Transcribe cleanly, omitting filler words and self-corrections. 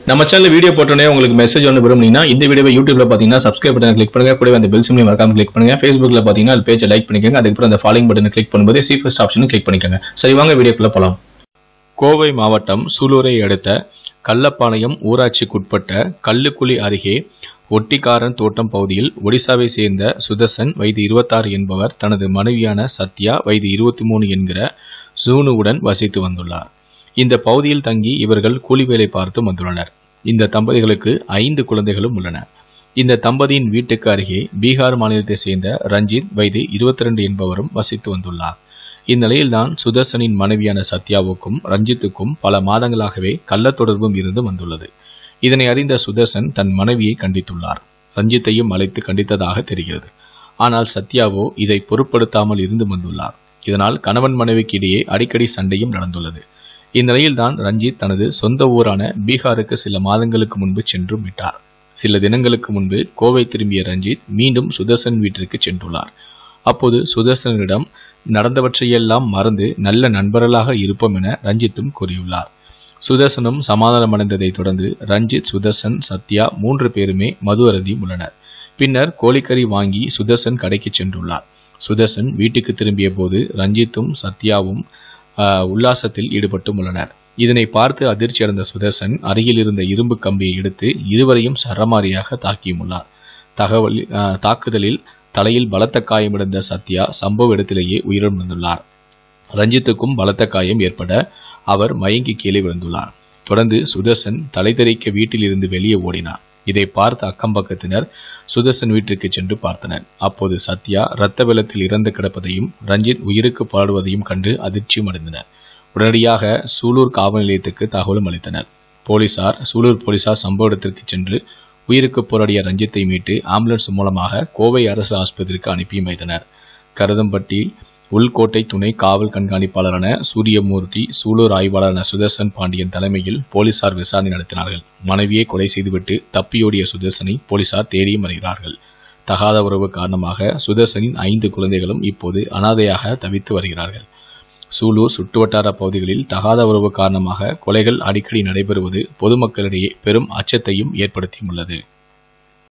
நம்ம channel video போட்டோனே உங்களுக்கு message ஒன்று விரும்புனீங்கன்னா இந்த வீடியோவை யூடியூப்ல பாத்தீங்கன்னா சப்ஸ்கிரைப் பட்டன் கிளிக் பண்ணுங்க, கூடவே அந்த பெல் சிம்லையும் மறக்காம கிளிக் பண்ணுங்க. Facebookல பாத்தீங்கன்னா அது பேஜை லைக் பண்ணிக்கோங்க. அதுக்கப்புறம் அந்த ஃபாலோயிங் பட்டனை கிளிக் பண்ணும்போது சி ஃபர்ஸ்ட் ஆப்ஷனும் கிளிக் பண்ணிக்கோங்க. சரி வாங்க வீடியோக்குள்ள போலாம். கோவை மாவட்டம் சூலூரை அடுத்த கள்ளப்பாளையம் ஊராட்சிக்குட்பட்ட கல்லுக்குழி அருகே ஒட்டிக்காரன் தோட்டம் பகுதியில் ஒடிசாவை சேர்ந்த சுதர்சன் வயது 26 என்பவர் தனது மனைவியான சத்யா வயது 23 என்கிற சூனுவுடன் வசித்து வந்துள்ளார். இந்த பகுதியில் தங்கி இவர்கள் கூலி வேலை பார்த்து வந்துள்ளனர். இந்த தம்பதிகளுக்கு 5 குழந்தைகளும் உள்ளன. இந்த தம்பதியின் வீட்டுக்கு அருகே பீகார் மாநிலத்தை சேர்ந்த ரஞ்சித் வயது 22 என்பவரும் வசித்து வந்துள்ளார். இந்நிலையில்தான் சுதர்சனின் மனைவியான சத்யாவுக்கும் ரஞ்சித்துக்கும் பல மாதங்களாகவே கள்ள தொடர்பும் இருந்து வந்துள்ளது. இதனை அறிந்த சுதர்சன் தன் மனைவியை கண்டித்துள்ளார். ரஞ்சித்தையும் அழைத்து கண்டித்ததாக தெரிகிறது. ஆனால் சத்யாவோ இதை பொருட்படுத்தாமல் இருந்து வந்துள்ளார். இதனால் கணவன் மனைவிக்கு இடையே அடிக்கடி சண்டையும் நடந்துள்ளது. இந்நிலையில்தான் ரஞ்சித் தனது சொந்த ஊரான பீகாருக்கு சில மாதங்களுக்கு முன்பு சென்று விட்டார். சில தினங்களுக்கு முன்பு கோவை திரும்பிய ரஞ்சித் மீண்டும் சுதர்சன் வீட்டிற்கு சென்றுள்ளார். அப்போது சுதர்சனிடம் நடந்தவற்றையெல்லாம் மறந்து நல்ல நண்பர்களாக இருப்போம் என ரஞ்சித்தும் கூறியுள்ளார். சுதர்சனும் சமாதானம் அடைந்ததை தொடர்ந்து ரஞ்சித், சுதர்சன், சத்யா 3 பேருமே மது அருந்தியும் உள்ளனர். பின்னர் கோழிக்கறி வாங்கி சுதர்சன் கடைக்கு சென்றுள்ளார். சுதர்சன் வீட்டுக்கு திரும்பிய போது ரஞ்சித்தும் சத்யாவும் உல்லாசத்தில் ஈடுபட்டும் உள்ளனர். இதனை பார்த்து அதிர்ச்சி அடைந்த சுதர்சன் அருகில் இருந்த இரும்பு கம்பியை எடுத்து இருவரையும் சரமாரியாக தாக்கியுள்ளார். தாக்குதலில் தலையில் பலத்த காயமடைந்த சத்யா சம்பவ இடத்திலேயே உயிரிழந்துள்ளார். ரஞ்சித்துக்கும் பலத்த காயம் ஏற்பட அவர் மயங்கி கீழே விழுந்துள்ளார். தொடர்ந்து சுதர்சன் தலை தெறிக்க வீட்டில் இருந்து வெளியே ஓடினார். இதை பார்த்த அக்கம்பக்கத்தினர் சுதர்சன் வீட்டிற்கு சென்று பார்த்தனர். அப்போது சத்யா இரத்த வெள்ளத்தில் இறந்து கிடப்பதையும் ரஞ்சித் உயிருக்கு பாடுவதையும் கண்டு அதிர்ச்சியும் அடைந்தனர். உடனடியாக சூலூர் காவல் நிலையத்துக்கு தகவலும் அளித்தனர். சூலூர் போலீசார் சம்பவ இடத்திற்கு சென்று உயிருக்கு போராடிய ரஞ்சித்தை மீட்டு ஆம்புலன்ஸ் மூலமாக கோவை அரசு ஆஸ்பத்திரிக்கு அனுப்பியும் வைத்தனர். கருதம்பட்டி உள்கோட்டை துணை காவல் கண்காணிப்பாளரான சூரியமூர்த்தி, சூலூர் ஆய்வாளரான சுதர்சன் பாண்டியன் தலைமையில் போலீசார் விசாரணை நடத்தினார்கள். மனைவியை கொலை செய்துவிட்டு தப்பியோடிய சுதர்சனை போலீசார் தேடியும் வருகிறார்கள். தகாத உறவு காரணமாக சுதர்சனின் 5 குழந்தைகளும் இப்போது அனாதையாக தவித்து வருகிறார்கள். சூலூர் சுற்றுவட்டார பகுதிகளில் தகாத உறவு காரணமாக கொலைகள் அடிக்கடி நடைபெறுவது பொதுமக்களிடையே பெரும் அச்சத்தையும் ஏற்படுத்தியுள்ளது.